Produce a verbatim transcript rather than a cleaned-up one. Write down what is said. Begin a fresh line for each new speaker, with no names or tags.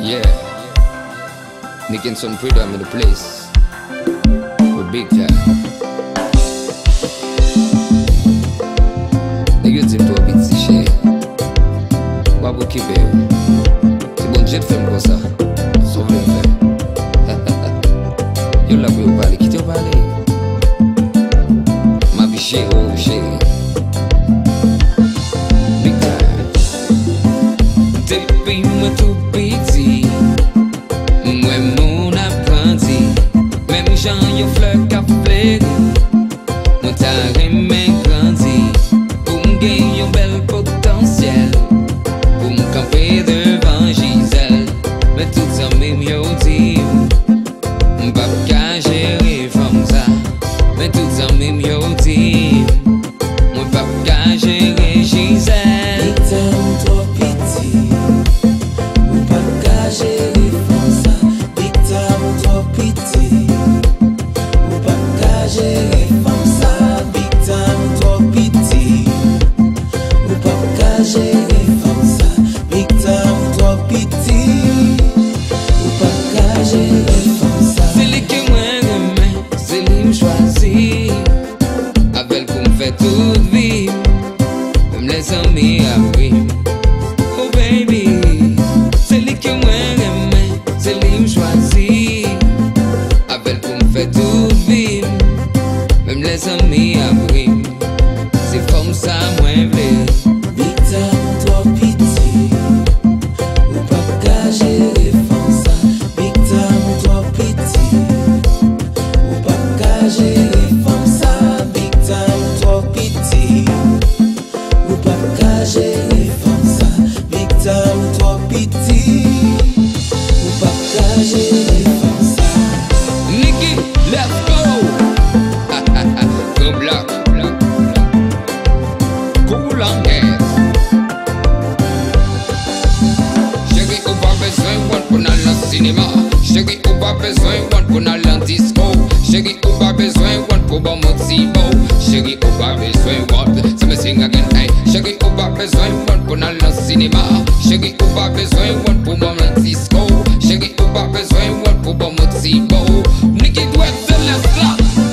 Yeah, Nickenson Prud'Homme in the place. We're big time. Nègre dit toi Piti cher. Wa pou kipe yo. Si bon Dieu fait comme ça, sauve le fait. Yo la pou yo parler, qui te parler? Ma vie chérie, oh chérie. Big time. Depuis moi tout petit, moi mon apprenti, même Jean yo fleur qu'a fleuri, moi t'a aimé grandi, pour m'gagner un bel potentiel, pour m'camper devant Gisèle, mais tout ça même yo dit, m'pas qu'à gérer comme ça, mais tout ça même yo dit, moi pas qu'à gérer Gisèle. Toute vie, même les amis appris. Oh baby, c'est lui que moi aime, c'est lui me choisit. Avec pour me faire toute vie, même les amis appris. C'est comme ça moi veux.
Big time toi Piti, ou pas qu'à gérer comme ça. Big time toi Piti, ou pas qu'à gérer comme ça. Big time toi Piti, ou pas qu'à gérer comme ça. Big time toi Piti, ou pas qu'à gérer comme ça.
Nicky, let's go. Go block, block, block. Cool on gas. Chérie, ou pas besoin one pour aller au cinéma. Chérie, ou pas besoin one pour aller en disco. Chérie, ou pas besoin one pour bon motivo. Chérie, ou pas besoin one. Ça me sing again, hey. Chérie, ou pas besoin one pour aller au cinéma. Chérie, ou pas besoin one pour bon disco. Chérie, ou pas besoin one pour bon motivo. Nicky, ouais, c'est le slap.